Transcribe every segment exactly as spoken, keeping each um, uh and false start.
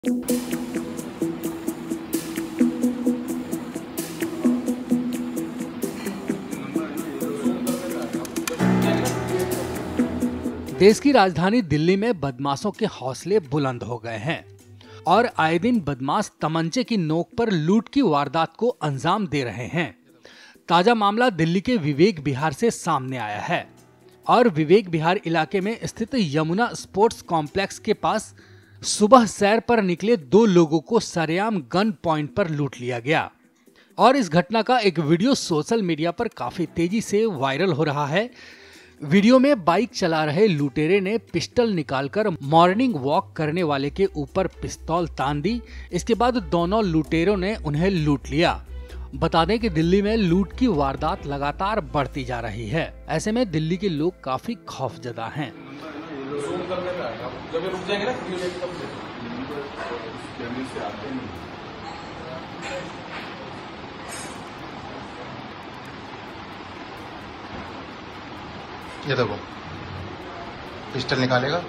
देश की राजधानी दिल्ली में बदमाशों के हौसले बुलंद हो गए हैं और आए दिन बदमाश तमंचे की नोक पर लूट की वारदात को अंजाम दे रहे हैं। ताजा मामला दिल्ली के विवेक विहार से सामने आया है और विवेक विहार इलाके में स्थित यमुना स्पोर्ट्स कॉम्प्लेक्स के पास सुबह सैर पर निकले दो लोगों को सरेआम गन पॉइंट पर लूट लिया गया और इस घटना का एक वीडियो सोशल मीडिया पर काफी तेजी से वायरल हो रहा है। वीडियो में बाइक चला रहे लुटेरे ने पिस्टल निकालकर मॉर्निंग वॉक करने वाले के ऊपर पिस्तौल तान दी। इसके बाद दोनों लुटेरों ने उन्हें लूट लिया। बता दें कि दिल्ली में लूट की वारदात लगातार बढ़ती जा रही है। ऐसे में दिल्ली के लोग काफी खौफजदा हैं। ये देखो पिस्टल निकालेगा।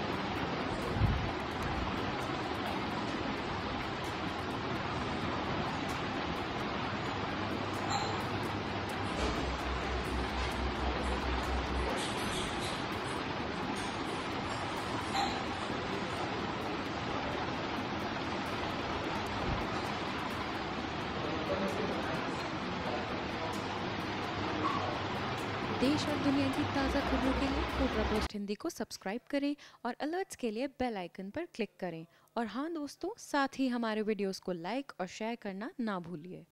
देश और दुनिया की ताज़ा खबरों के लिए कोबरा पोस्ट हिंदी को सब्सक्राइब करें और अलर्ट्स के लिए बेल आइकन पर क्लिक करें। और हाँ दोस्तों, साथ ही हमारे वीडियोस को लाइक और शेयर करना ना भूलिए।